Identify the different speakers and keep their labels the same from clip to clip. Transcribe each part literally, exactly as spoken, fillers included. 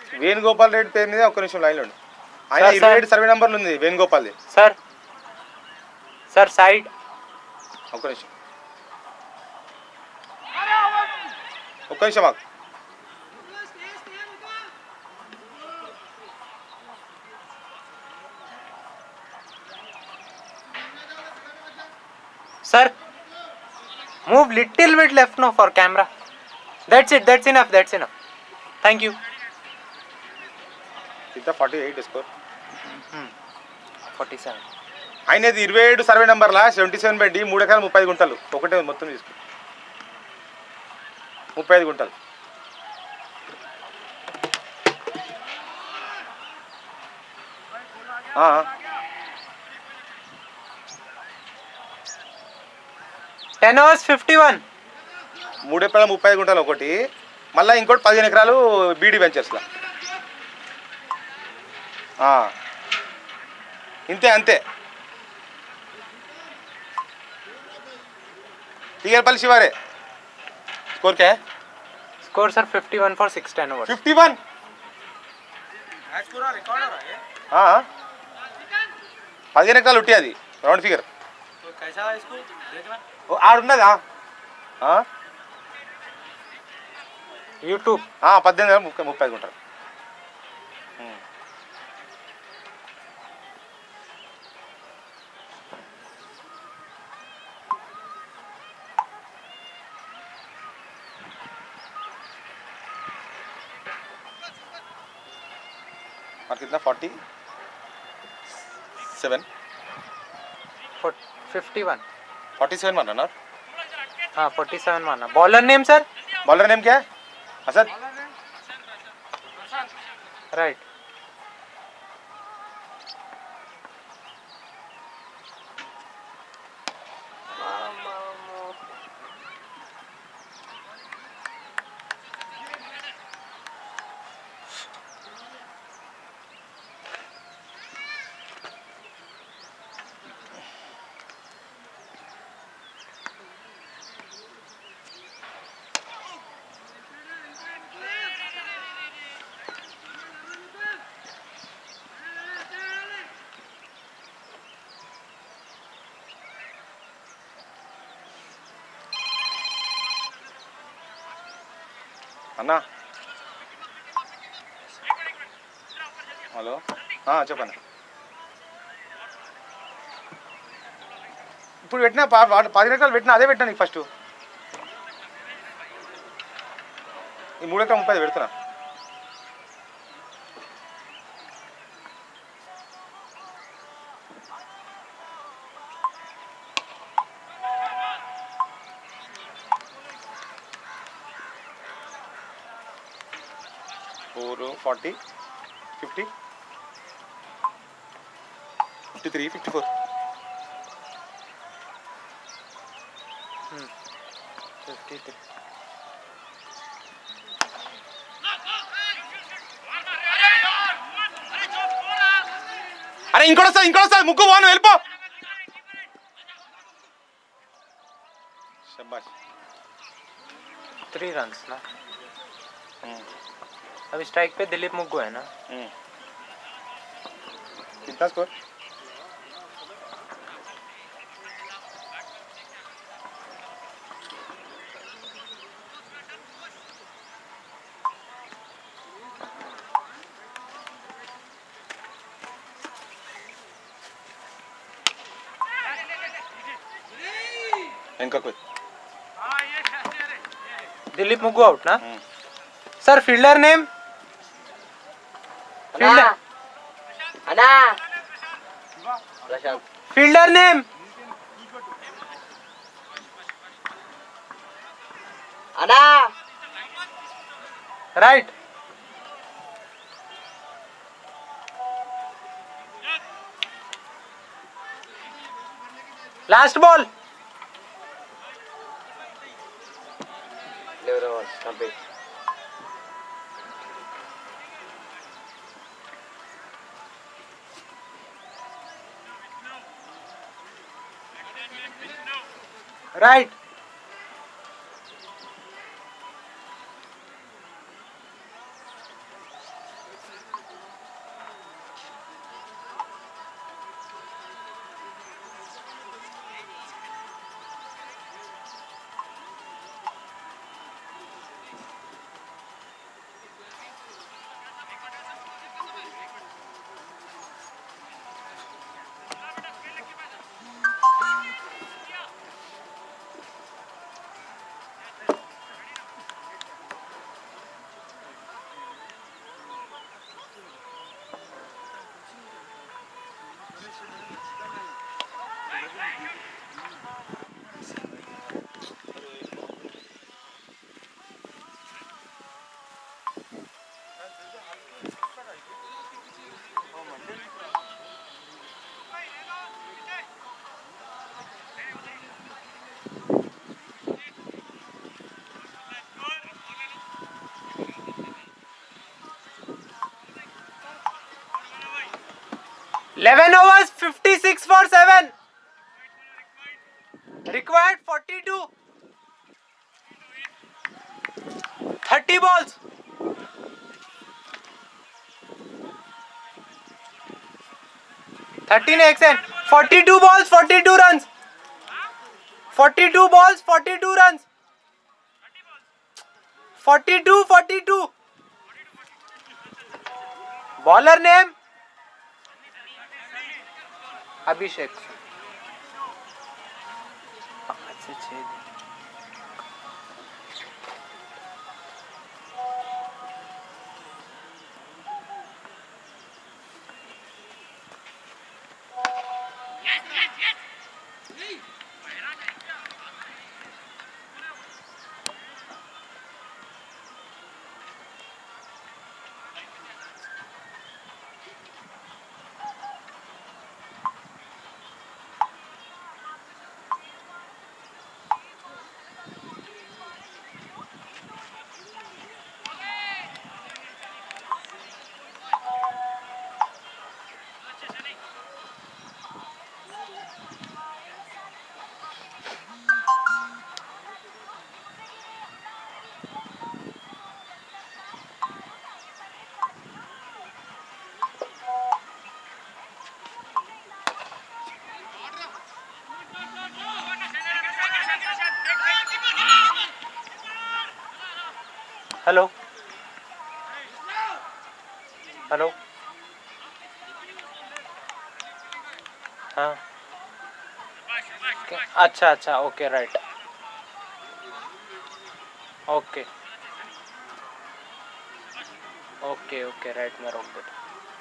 Speaker 1: వేణుగోపాల్ రెడ్డి పేరు మీద ఒక్క నిమిషం లైన్లో ఆయన ఇరవై ఏడు సర్వే నెంబర్లు ఉంది వేణుగోపాల్ది
Speaker 2: సార్ సార్ సైడ్
Speaker 1: ఒక్క నిమిషం ఒక్క నిమిషం మాకు
Speaker 2: Sir, move little bit left now for camera. That's it. That's enough. That's enough. Thank you.
Speaker 1: ఇంత forty eight score
Speaker 2: forty seven
Speaker 1: ఆయనది ఇరవై ఏడు సర్వే నెంబర్లా సెవెంటీ సెవెన్ బై డి మూడు ఎకరాలు ముప్పై ఐదు గుంటలు ఒకటే మొత్తం తీసుకో ముప్పై ఐదు గుంటలు
Speaker 2: టెన్ అవర్స్ ఫిఫ్టీ వన్
Speaker 1: మూడు ఎకరాలు ముప్పై ఐదు గుంటలు ఒకటి మళ్ళీ ఇంకోటి పదిహేను ఎకరాలు బీడీ వెంచర్స్లో ఇంతే అంతే తీగలపల్లి శివారే స్కోర్ క్యా
Speaker 2: score sir fifty one for six ten overs
Speaker 1: fifty one పదిహేను ఎకరాలు ఉట్టి అది రౌండ్ ఫిగర్ ఆడున్నదా
Speaker 2: యూట్యూబ్
Speaker 1: పద్దెనిమిది వేల ముప్పై ముప్పై ఐదు ఉంటారు और कितना forty seven
Speaker 2: fifty one
Speaker 1: forty seven माना ना
Speaker 2: हाँ फोर्टी सेवन माना bowler name sir
Speaker 1: bowler name क्या है असद
Speaker 2: राइट
Speaker 1: అన్నా హలో చెప్పండి ఇప్పుడు పెట్టినా పది ఎకరాలు పెట్టినా అదే పెట్టినా నీకు ఫస్ట్ ఈ మూడు ఎకరాలు ముప్పై ఐదు పెడుతున్నా four forty fifty fifty three fifty four
Speaker 2: fifty three
Speaker 1: अरे इंको इंको मुग्गु वानु हेल्पो शाबाश
Speaker 2: थ्री रन्स ना अभी स्ट्राइक पे दिलीप मुग्गू है ना
Speaker 1: कितना स्कोर इनका कोई
Speaker 2: दिलीप मुग्गू आउट ना सर फील्डर नेम फील्डर
Speaker 3: अना प्रशांत
Speaker 2: फील्डर नेम
Speaker 3: अना
Speaker 2: right last ball
Speaker 3: eleven overs complete
Speaker 2: right eleven overs, fifty-six for seven. Required forty-two. thirty balls. thirteen X N. forty-two balls, forty-two runs. forty-two balls, forty-two runs. forty-two, forty-two. Bowler name? Abhishek. Hello. Hello. हाँ. अच्छा अच्छा okay right. Okay okay okay right मैं रोक देता.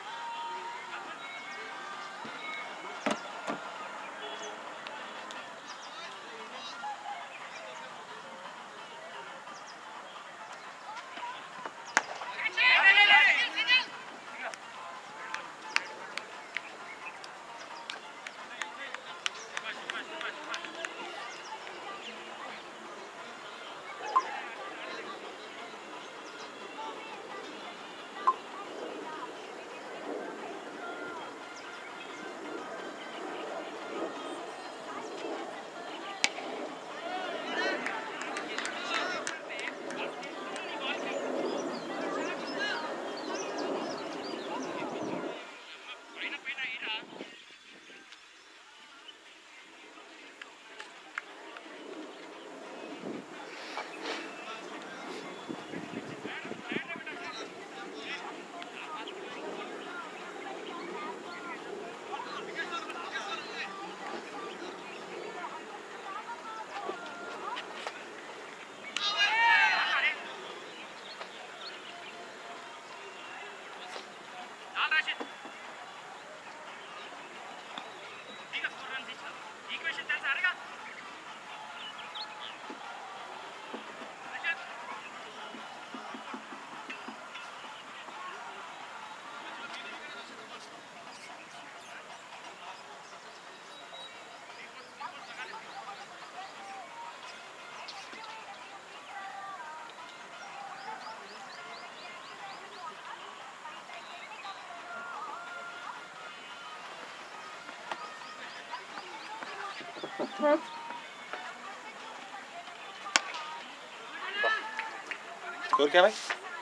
Speaker 1: Score क्या भाई?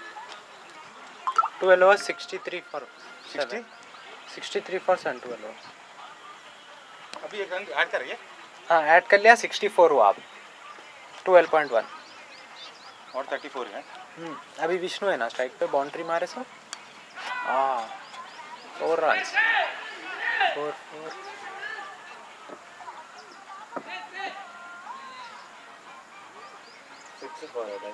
Speaker 2: twelve overs sixty-three for
Speaker 1: sixty.
Speaker 2: sixty-three for seven twelve overs.
Speaker 1: अभी एक रन ऐड कर रही है.
Speaker 2: हाँ ऐड कर लिया sixty-four हुआ अब twelve point one.
Speaker 1: और थर्टी फोर है.
Speaker 2: हम्म अभी विष्णु है ना स्ट्राइक पे बाउंड्री मारे सो. हाँ four runs. Four four
Speaker 3: six four है.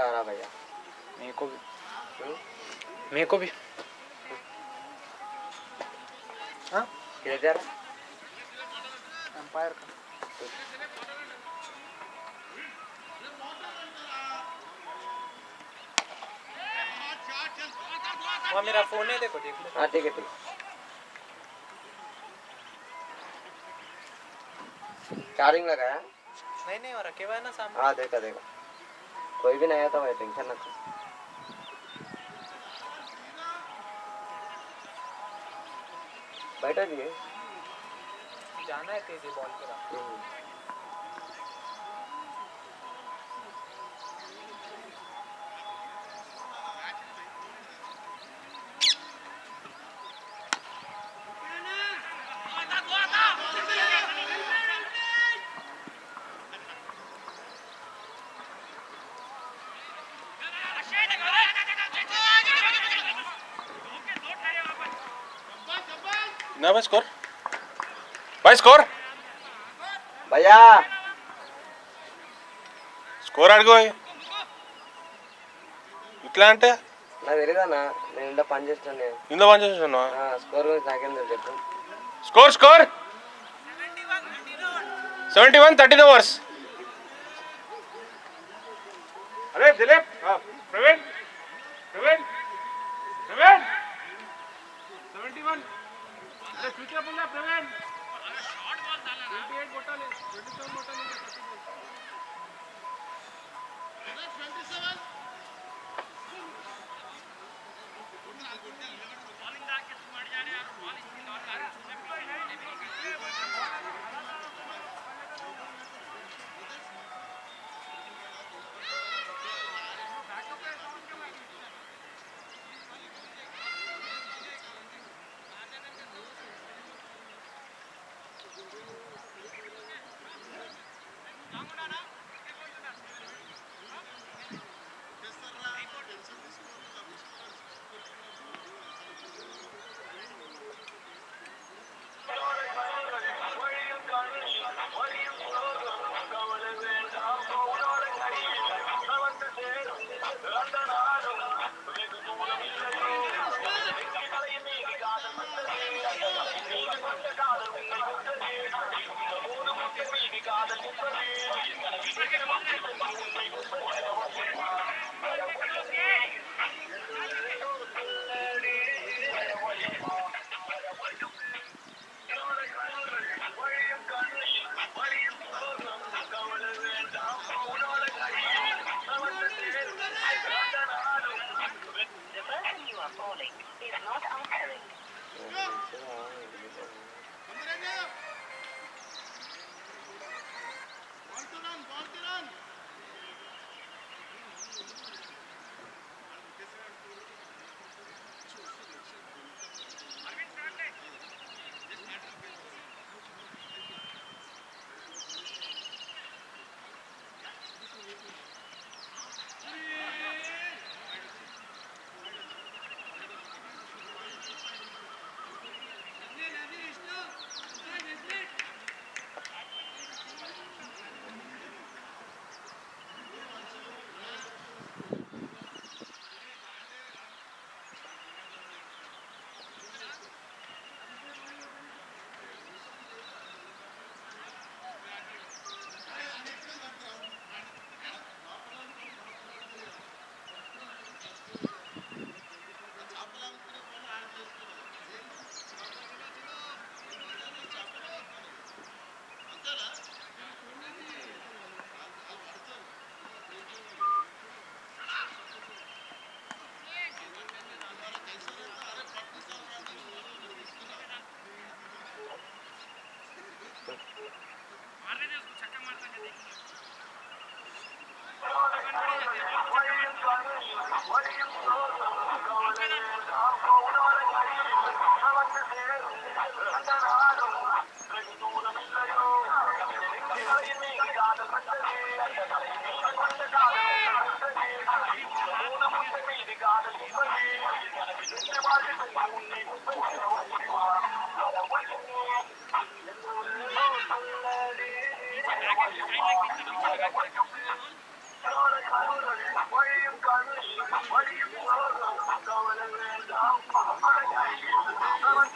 Speaker 3: रहा रहा भैया
Speaker 2: मेरे को भी
Speaker 3: हम्म?
Speaker 2: मेरे को भी हाँ
Speaker 3: किधर जा रहा
Speaker 2: एम्पायर का वहाँ मेरा फोन है देखो देख लो
Speaker 3: हाँ ठीक है ठीक चार्जिंग लगाया
Speaker 2: नहीं नहीं और रखे हुआ है ना सामने
Speaker 3: हाँ देखा देखा कोई भी नहीं आया था भाई टेंशन ना बैठा दिए
Speaker 2: जाना है तेजी बॉल के रास्ते
Speaker 1: ना भाई स्कोर भाई स्कोर
Speaker 3: भैया
Speaker 1: స్కోర్ అడుగు ఇట్లా అంటే
Speaker 3: నాకు తెలియదన్నా నేను ఇంట్లో పని చేస్తాను నేను
Speaker 1: ఇందులో పని చేస్తున్నావా
Speaker 3: స్కోర్ గురించి నాకేం తెలుసు చెప్పు
Speaker 1: score score seventy one thirteen overs అరే దిలీప్ ప్రవీణ్ ప్రవీణ్ ప్రవీణ్ సెవెంటీ వన్ అరే ఫ్యూచర్ బోల్ ప్రవీణ్ ట్వంటీ ఎయిట్ కొట్టాలి ట్వంటీ సెవెన్ కొట్టాలి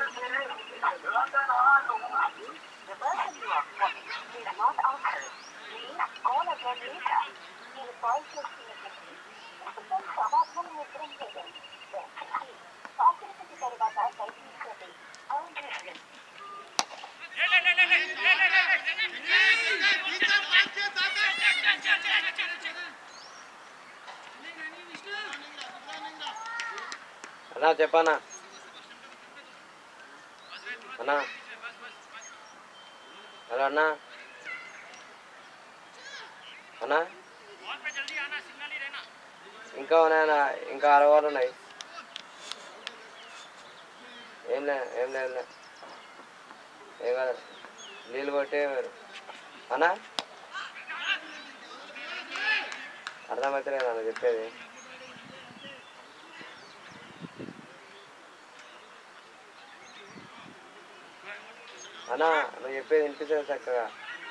Speaker 3: అన్నా చెప్పన్నా అన్నా హలో అన్నా అన్నా ఇంకా ఉన్నాయన్నా ఇంకా అరవాళ్ళు ఉన్నాయి ఏం లే ఏం లేదు లే ఏం కాదు నీళ్ళు కొట్టే అన్నా అర్థమవుతలేదు అన్న చెప్పేది అన్నా నువ్వు చెప్పేది వినిపిస్తుంది చక్కగా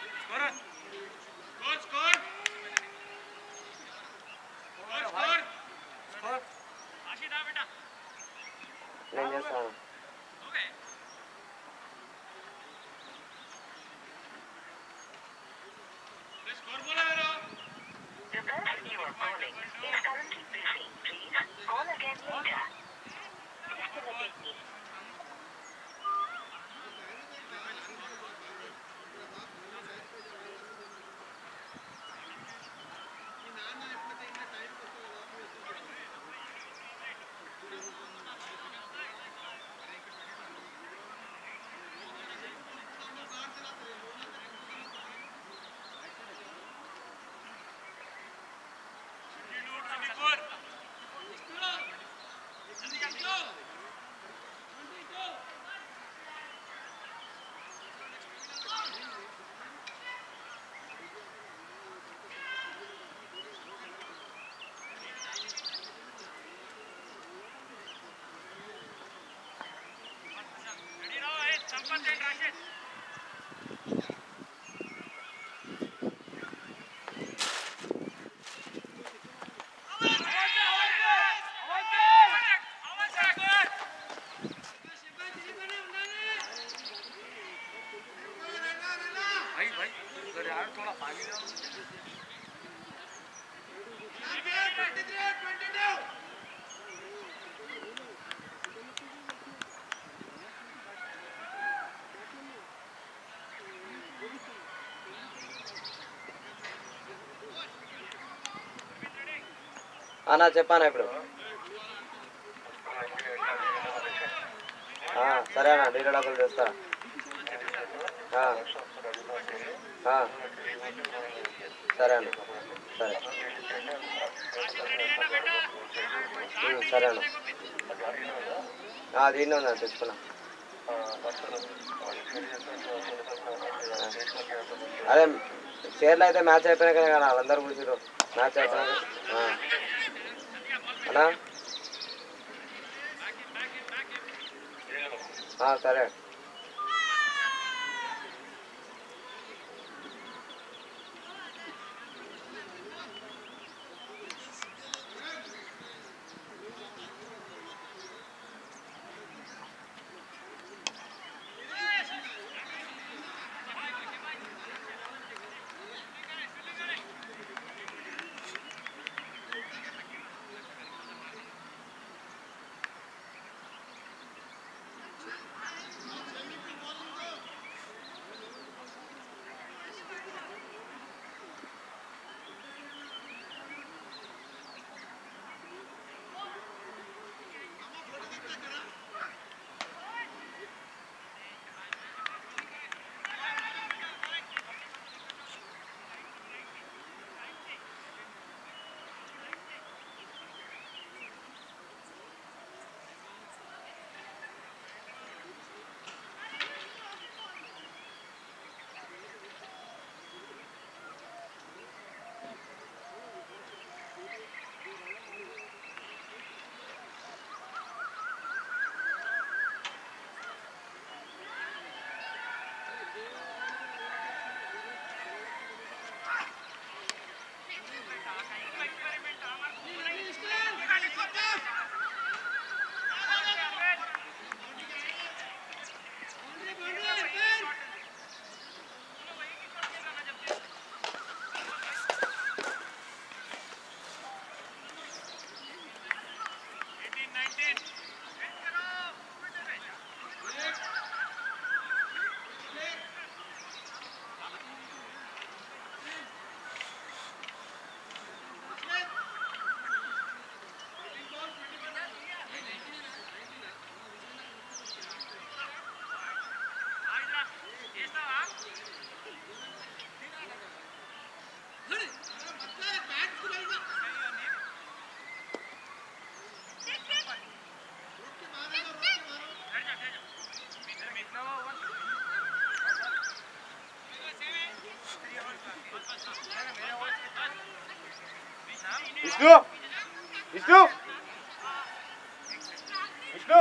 Speaker 3: నేను చేస్తాను అన్నా చెప్పానా ఇప్పుడు సరే అన్న డీలర్ డబ్బులు తెస్తా సరే అన్న సరే సరే అన్న దీన్నే ఉందా తెచ్చుకున్నా అదే షేర్లు అయితే మ్యాచ్ అయిపోయినాక కదా వాళ్ళందరూ కూర్చురు మ్యాచ్ అయిపోయినాక అన్నా సరే
Speaker 1: विष्णु विष्णु विष्णु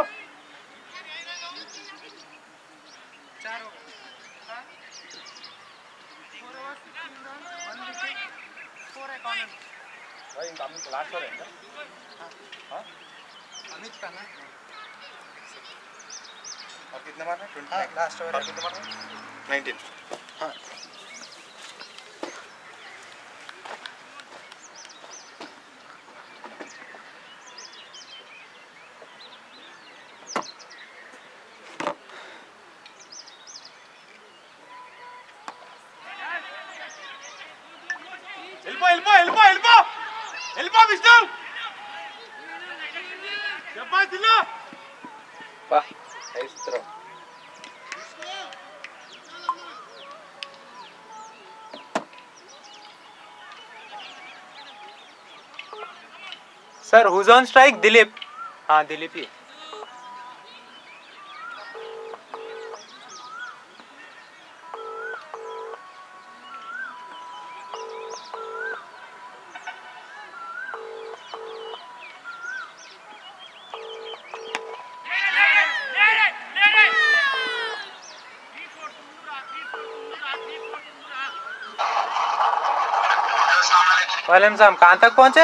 Speaker 1: भाई इनका अमित लास्ट हो रहे हैं क्या? हाँ
Speaker 2: अमित का ना
Speaker 1: और कितने मारना है? ट्वेंटी
Speaker 2: हाँ, लास्ट ओवर
Speaker 1: और
Speaker 2: है।
Speaker 1: कितने मारना है? नाइनटीन।
Speaker 2: हाँ
Speaker 1: Elbow, elbow, elbow, elbow! Elbow, Vishnu! Jabbar Dilla!
Speaker 3: वाह nice throw
Speaker 2: sir who's on strike Dilip हाँ दिलीप ही वालेकुम सलाम कहाँ तक पहुँचे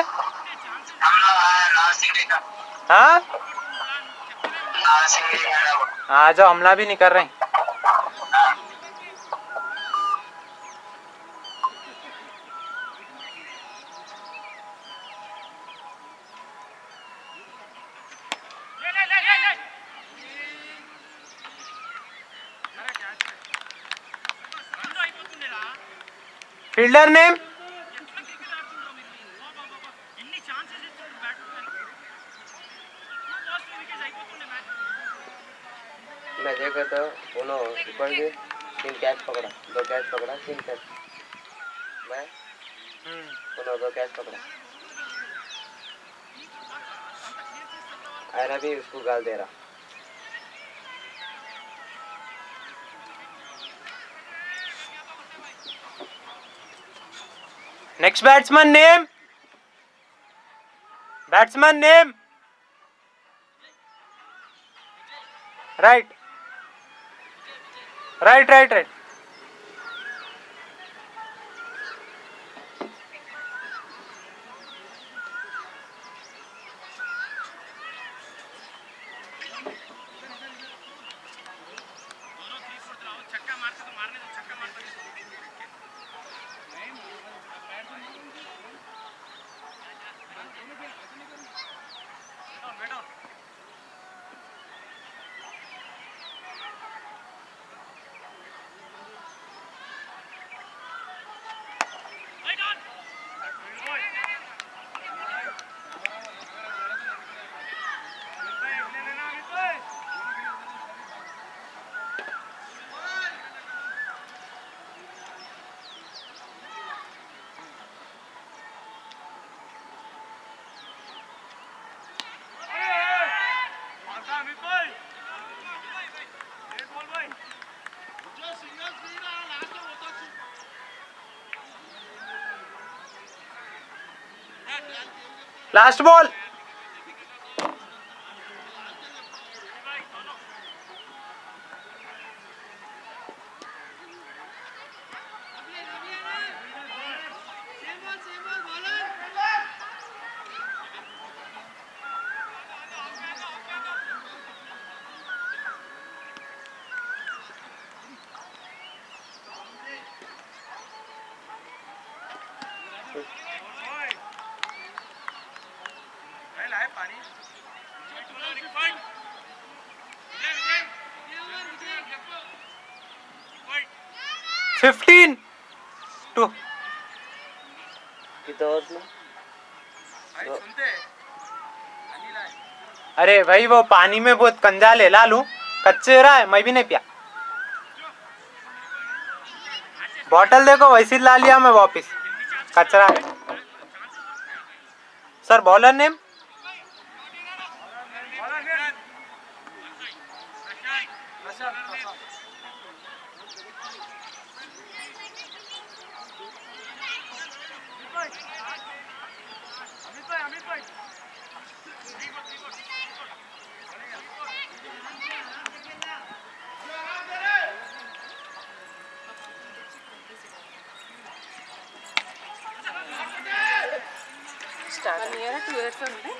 Speaker 2: हाँ आ जाओ हमला भी नहीं कर रहे फील्डर नेम
Speaker 3: मैं देखा तो उन्होंने ऊपर से तीन कैच पकड़ा दो कैच पकड़ा तीन कैच मैं उन्होंने दो कैच पकड़ा आयरा भी उसको गाल दे रहा
Speaker 2: next batsman name batsman name right right right right last ball fifteen two
Speaker 3: कितना ओवर में
Speaker 2: अरे भाई वो पानी में बहुत कंजाल है ला लूं कच्चे रहा है मैं भी नहीं पिया बॉटल देखो वैसे ला लिया मैं वापिस कचरा है sir bowler name
Speaker 4: one year two years ఉంది.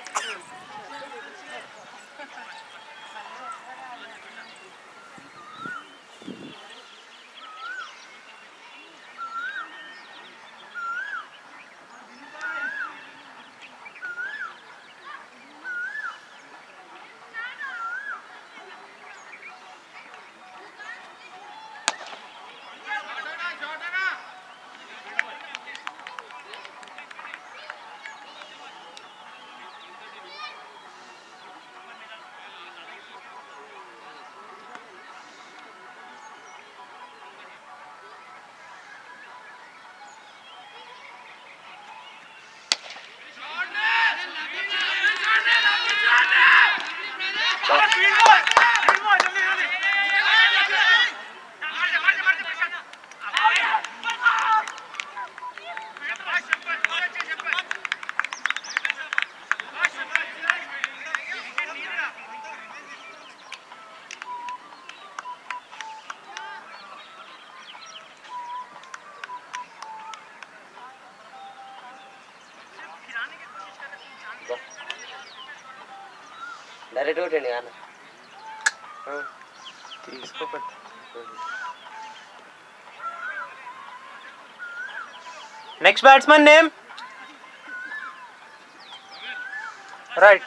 Speaker 3: డైరెక్ట్ కొట్టండి అన్న.
Speaker 2: తీసుకోబట్టి నెక్స్ట్ బ్యాట్స్మన్ నేమ్ రైట్.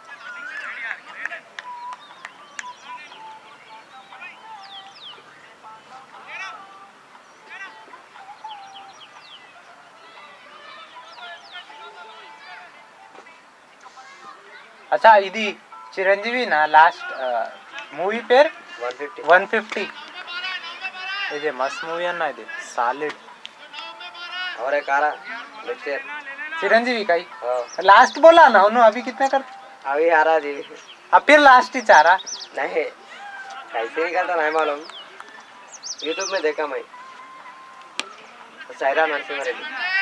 Speaker 2: अच्छा ఇది చిరంజీవి నా లాస్ట్ మూవీ పేరు
Speaker 3: వన్ ఫిఫ్టీ
Speaker 2: వన్ ఫిఫ్టీ. ఇది మस्त मूवी अन्ना ఇది सॉलिड.
Speaker 3: और एक आ रहा नेक्स्ट ईयर
Speaker 2: चिरंजीवी का ही लास्ट बोला ना उन्होंने. अभी कितना कर
Speaker 3: अभी आ रहा जी.
Speaker 2: अब फिर लास्ट ही चाह रहा
Speaker 3: नहीं कैसे निकलता नहीं मालूम. यूट्यूब में देखा मैं सायरा नरसिंह रेड्डी.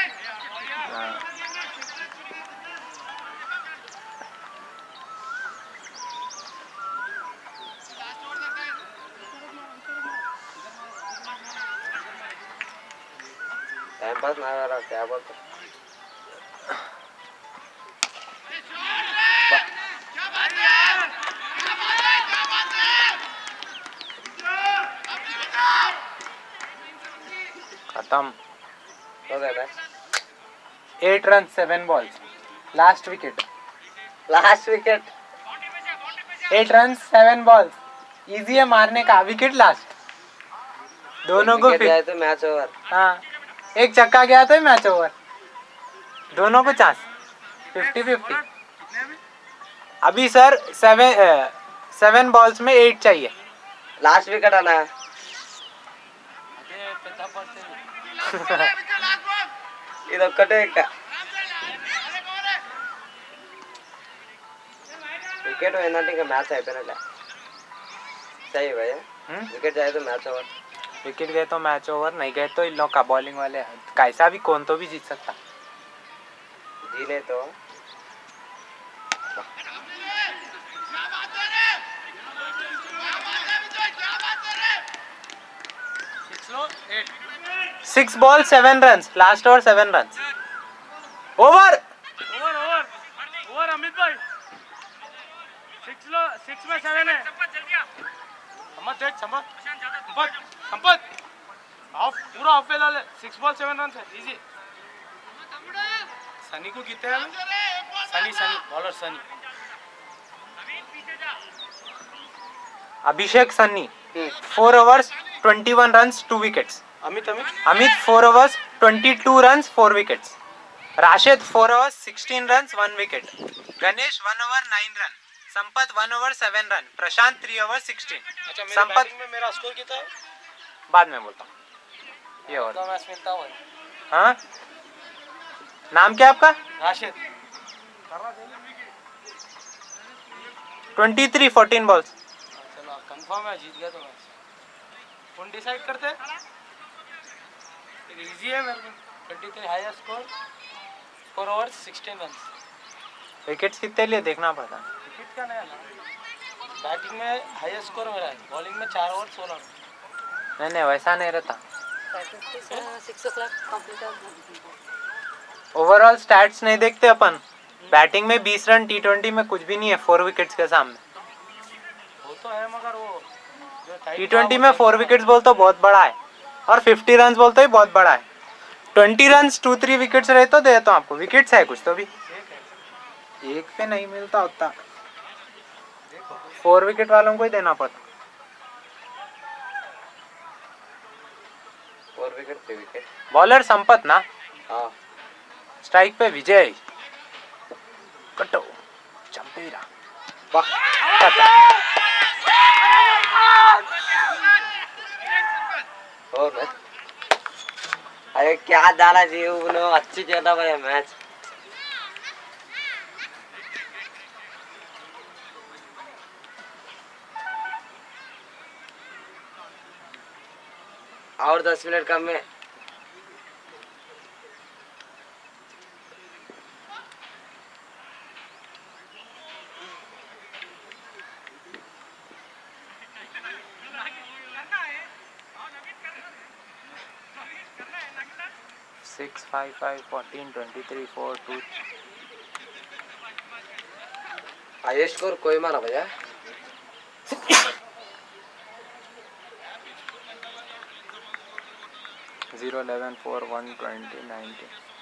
Speaker 3: टाइम पास ना हो रहा क्या बोलते.
Speaker 2: खत्म
Speaker 3: हो गया match.
Speaker 2: Eight run seven balls last wicket.
Speaker 3: Last wicket
Speaker 2: eight run seven balls easy है मारने का. विकेट लास्ट दोनों को
Speaker 3: जाए तो मैच ओवर.
Speaker 2: हाँ एक चक्का गया तो मैच ओवर. दोनों को चांस फिफ्टी फिफ्टी. अभी सर सेवन सेवन बॉल्स में एट चाहिए.
Speaker 3: लास्ट विकेट आना है. ఇదొక్కటే ఇక వికెట్ పోయిందంటే ఇంకా మ్యాచ్ అయిపోయినట్లే. सही है भैया. विकेट जाए तो मैच ओवर.
Speaker 2: विकेट गए तो मैच ओवर. नहीं गए तो इन लोग का बॉलिंग वाले कैसा भी कौन तो भी जीत सकता.
Speaker 3: जीने तो
Speaker 2: six ball seven run last over seven run over
Speaker 5: over over over Amit भाई सिक्स लो सिक्स में सेवन है. संपत देख संपत संपत संपत ऑफ पूरा ऑफ पे ले. सिक्स बॉल सेवन रन है इजी. सनी को कितने हैं? Sunny Sunny bowler Sunny.
Speaker 2: Abhishek Sunny four overs twenty one run two wickets.
Speaker 5: Amit Amit
Speaker 2: Amit four overs twenty two run four wickets. Rashid four overs sixteen run one wicket. Ganesh one over nine run. Sampath one over seven run. Prashant three over sixteen.
Speaker 5: अच्छा मेरे
Speaker 2: Sampat
Speaker 5: batting में मेरा score कितना है?
Speaker 2: बाद में बोलता हूँ. ये और
Speaker 5: तो मैच मिलता हूँ
Speaker 2: हाँ नाम क्या आपका?
Speaker 5: Rashid.
Speaker 2: Twenty three fourteen balls.
Speaker 5: चलो कंफर्म है जीत गया तो मैच. कौन डिसाइड करते हैं? इजी है मेरे को. Twenty three highest score four over sixteen run.
Speaker 2: Wickets कितने लिए देखना पड़ता है।
Speaker 5: विकेट का नहीं है ना, बैटिंग में हाईएस्ट स्कोर मेरा है, बॉलिंग में चार ओवर सोलह।
Speaker 2: नहीं नहीं वैसा नहीं रहता। ओवरऑल स्टैट्स नहीं देखते अपन। बैटिंग में बीस रन टी ट्वेंटी में कुछ भी नहीं है फोर विकेट्स के सामने।
Speaker 5: वो तो है मगर वो
Speaker 2: टी ट्वेंटी में फोर विकेट्स बोल तो बहुत बड़ा है और फिफ्टी रन बोल तो ही बहुत बड़ा है। Twenty run two three wickets रहे तो दे तो आपको विकेट्स है कुछ तो भी एक पे नहीं मिलता उतना। फोर विकेट वालों को ही देना पड़ता।
Speaker 3: Four wicket three wicket.
Speaker 2: Bowler Sampath ना,
Speaker 3: हाँ
Speaker 2: स्ट्राइक पे विजय कटो चंपेरा वाह
Speaker 3: और मैच अरे क्या डाला जी उन्होंने अच्छी ज्यादा भाई मैच। और दस मिनट कम में
Speaker 2: six five five fourteen twenty three four two.
Speaker 3: Highest score कोई मारा भैया।
Speaker 2: Zero eleven four one twenty ninety.